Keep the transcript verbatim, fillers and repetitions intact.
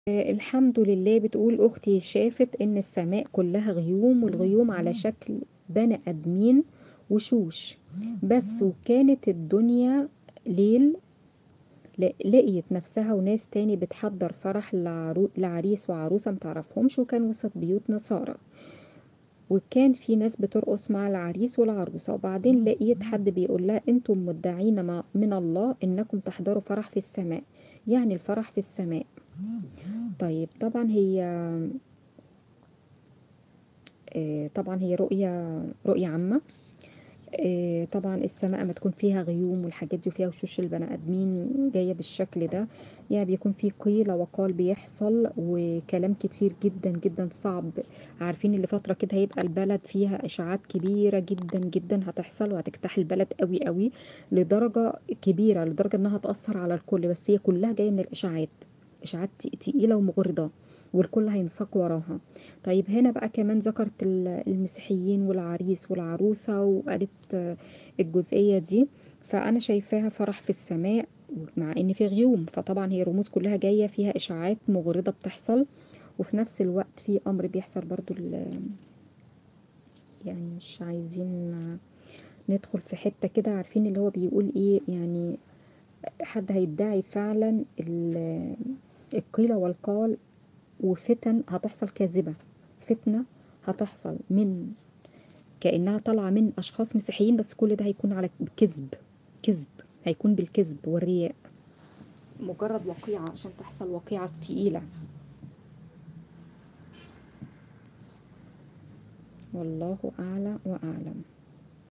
آه، الحمد لله. بتقول أختي شافت إن السماء كلها غيوم، والغيوم على شكل بني آدمين وشوش بس، وكانت الدنيا ليل. ل- لقيت نفسها وناس تاني بتحضر فرح لعرو... لعريس وعروسة متعرفهمش، وكان وسط بيوت نصارى، وكان في ناس بترقص مع العريس والعروسة. وبعدين لقيت حد بيقول لها انتم مدعين مع- من الله انكم تحضروا فرح في السماء، يعني الفرح في السماء. طيب طبعا هي آه، طبعا هي رؤية رؤية عامة. آه، طبعا السماء ما تكون فيها غيوم والحاجات دي وفيها وشوش البني ادمين جايه بالشكل ده، يعني بيكون في قيل وقال بيحصل، وكلام كتير جدا جدا صعب. عارفين اللي فتره كده هيبقى البلد فيها اشاعات كبيره جدا جدا هتحصل، وهتجتاح البلد قوي قوي لدرجه كبيره، لدرجه انها تاثر على الكل، بس هي كلها جايه من الاشاعات، اشاعات تق- تقيله ومغرضه، والكل هينساق وراها. طيب هنا بقى كمان ذكرت ال- المسيحيين والعريس والعروسة، وقالت آه، الجزئية دي. فأنا شايفاها فرح في السماء، مع إن في غيوم، فطبعا هي رموز كلها جاية فيها إشاعات مغرضة بتحصل، وفي نفس الوقت في أمر بيحصل برضو ال- يعني مش عايزين آه، ندخل في حتة كده. عارفين اللي هو بيقول إيه يعني، حد هيدعي فعلا ال- القيل والقال، وفتن هتحصل كاذبة، فتنة هتحصل من كأنها طالعة من أشخاص مسيحيين، بس كل ده هيكون على كذب، كذب، هيكون بالكذب والرياء، مجرد وقيعة عشان تحصل وقيعة تقيلة. والله أعلى وأعلم.